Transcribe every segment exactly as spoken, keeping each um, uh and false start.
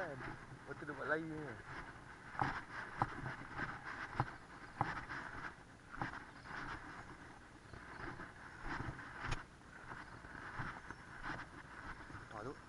kan. Lepas tu dia buat lari je. Ah tu.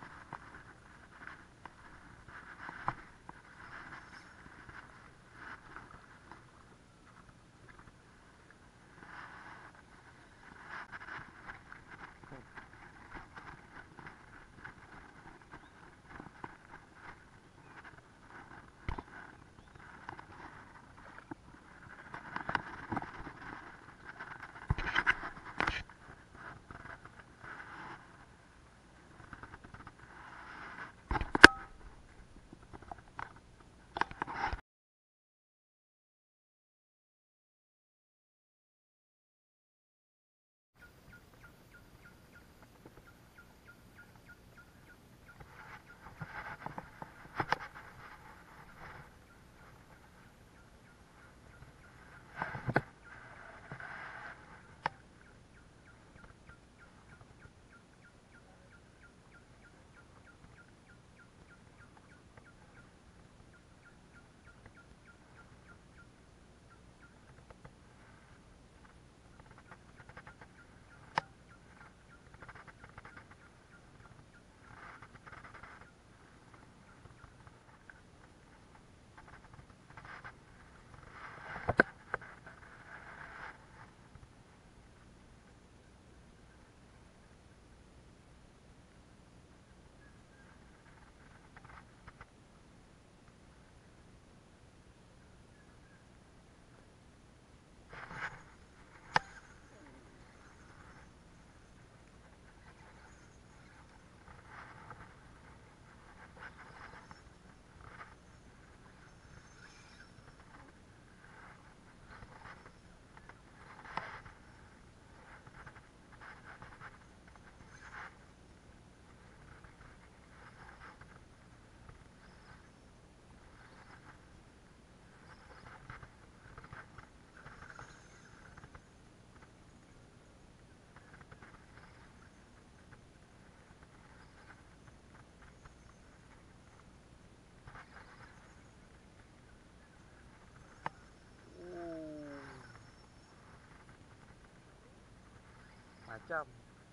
Macam.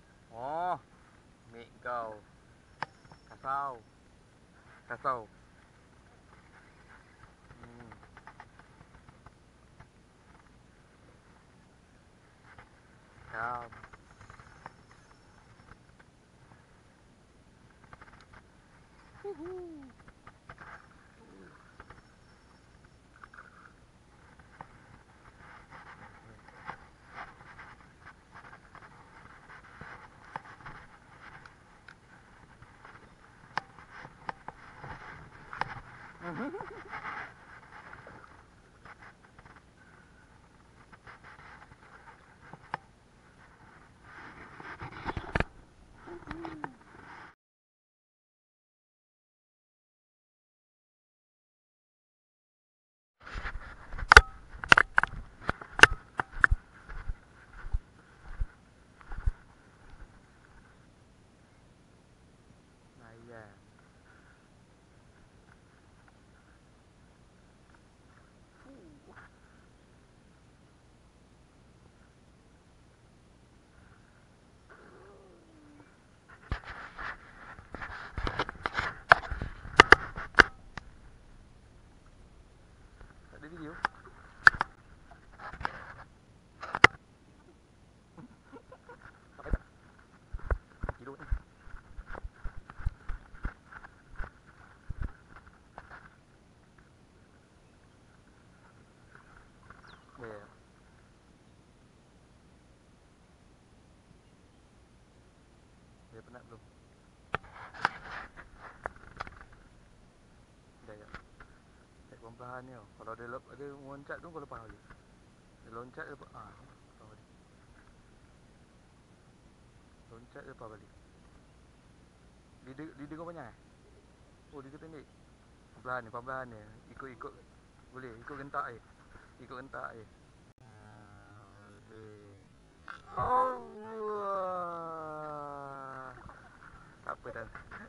Oh, mate kau. Kasau. Kasau. Hmm. Kam. Woohoo. Layan. Tak ada video. Pakai tak? Hidup ni. Ya, ya. Dia penat belum? Dah ya. Cek perlahan ni. Kalau dia lep, dia loncat tu kau lepas balik. Dia loncat dia lepas. Ah, lepas balik. Loncat dia lepas balik. Lidah, lidah kau panjang eh? Oh, lidah pendek. Perlahan ni, perlahan ni. Ikut-ikut. Boleh, ikut gentak je. Ikut gentak je. Allah. Tak apa dah.